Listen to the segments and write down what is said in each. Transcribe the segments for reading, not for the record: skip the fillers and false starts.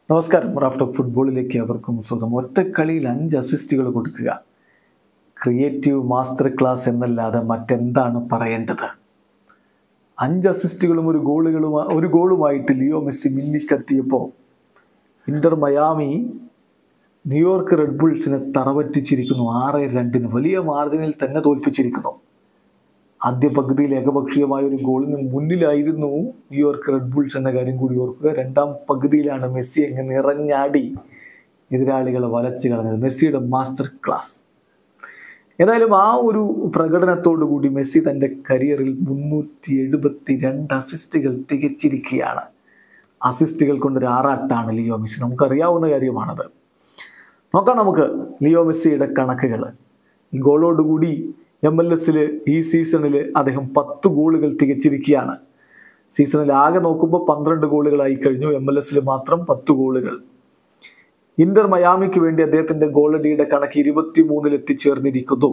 നമസ്കാരം. Raf talk ഫുട്ബോളിലേക്ക് അവർക്കും സ്വാഗതം. ഒറ്റക്കളിയിൽ 5 അസിസ്റ്റുകൾ കൊടുക്കുക, ക്രിയേറ്റീവ് മാസ്റ്റർ ക്ലാസ് എന്നല്ലാതെ മറ്റെന്താണ് പറയേണ്ടത്? 5 അസിസ്റ്റുകളും ഒരു ഗോളുമായിട്ട് ലിയോ മെസ്സി മിന്നിക്കത്തിയപ്പോൾ ഇന്റർ മയാമി ന്യൂയോർക്ക് റെഡ് ബുൾസിനെ തറപറ്റിച്ചിരിക്കുന്നു. 6-2 വലിയ മാർജിനിൽ തന്നെ തോൽപ്പിച്ചിരിക്കുന്നു. ആദ്യ പകുതിയിൽ ഏകപക്ഷീയമായ ഒരു ഗോളിന് മുന്നിലായിരുന്നു ന്യൂയോർക്ക് റെഡ് ബുൾസ് എന്ന കാര്യം കൂടി ഓർക്കുക. രണ്ടാം പകുതിയിലാണ് മെസ്സി അങ്ങ് നിറഞ്ഞാടി എതിരാളികളെ വലച്ചു കളഞ്ഞത്. മെസ്സിയുടെ മാസ്റ്റർ ക്ലാസ്. ഏതായാലും ആ ഒരു പ്രകടനത്തോടു കൂടി മെസ്സി തൻ്റെ കരിയറിൽ 372 അസിസ്റ്റുകൾ തികച്ചിരിക്കുകയാണ്. അസിസ്റ്റുകൾ കൊണ്ടൊരു ആറാട്ടാണ് ലിയോ മെസ്സി. നമുക്കറിയാവുന്ന കാര്യമാണത്. നോക്കാം നമുക്ക് ലിയോ മെസ്സിയുടെ കണക്കുകൾ. ഈ ഗോളോടുകൂടി MLS ഈ സീസണിൽ അദ്ദേഹം 10 ഗോളുകൾ തികച്ചിരിക്കുകയാണ്. സീസണിൽ ആകെ നോക്കുമ്പോൾ 12 ഗോളുകളായി കഴിഞ്ഞു. MLS മാത്രം 10 ഗോളുകൾ. ഇന്റർ മയാമിക്ക് വേണ്ടി അദ്ദേഹത്തിന്റെ ഗോളടിയുടെ കണക്ക് 23 എത്തിച്ചേർന്നിരിക്കുന്നു.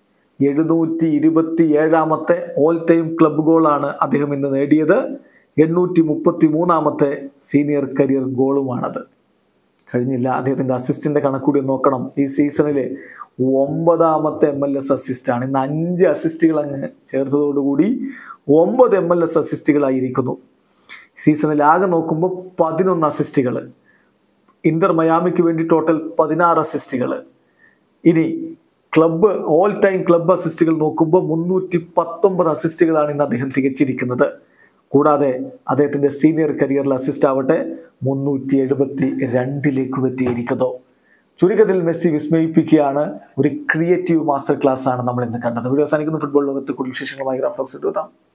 727ാമത്തെ ഓൾ ടൈം ക്ലബ് ഗോളാണ് അദ്ദേഹം ഇന്ന് നേടിയത്. 833ാമത്തെ സീനിയർ കരിയർ ഗോളുമാണത്. കഴിഞ്ഞില്ല. അദ്ദേഹത്തിന്റെ അസിസ്റ്റിന്റെ കണക്കൂടി നോക്കണം. ഈ സീസണിലെ 9ാമത്തെ MLS അസിസ്റ്റാണ്. ഇന്ന് 5 അസിസ്റ്റുകൾ അങ്ങ് ചേർത്തതോടുകൂടി 9 MLS അസിസ്റ്റുകളായിരിക്കുന്നു. സീസണിൽ ആകെ നോക്കുമ്പോൾ 11 അസിസ്റ്റുകൾ. ഇന്റർ മയാമിക്ക് വേണ്ടി ടോട്ടൽ 16 അസിസ്റ്റുകൾ. ഇനി ക്ലബ്ബ് ഓൾ ടൈം ക്ലബ്ബ് അസിസ്റ്റുകൾ നോക്കുമ്പോൾ 319 അസിസ്റ്റുകളാണ് ഇന്ന് അദ്ദേഹം തികച്ചിരിക്കുന്നത്. കൂടാതെ അദ്ദേഹത്തിന്റെ സീനിയർ കരിയറിൽ അസിസ്റ്റ് ആവട്ടെ 372ലേക്കും എത്തിയിരിക്കുന്നു. ചുരുക്കത്തിൽ മെസ്സി വിസ്മയിപ്പിക്കുകയാണ്. ഒരു ക്രിയേറ്റീവ് മാസ്റ്റർ ക്ലാസ് ആണ് നമ്മൾ ഇന്ന് കണ്ടത്. വീഡിയോ അവസാനിക്കുന്ന ഫുട്ബോൾ ലോകത്ത് കൂടുതൽ വിശേഷങ്ങളുമായി റാഫ് ടോക്സ് എത്താം.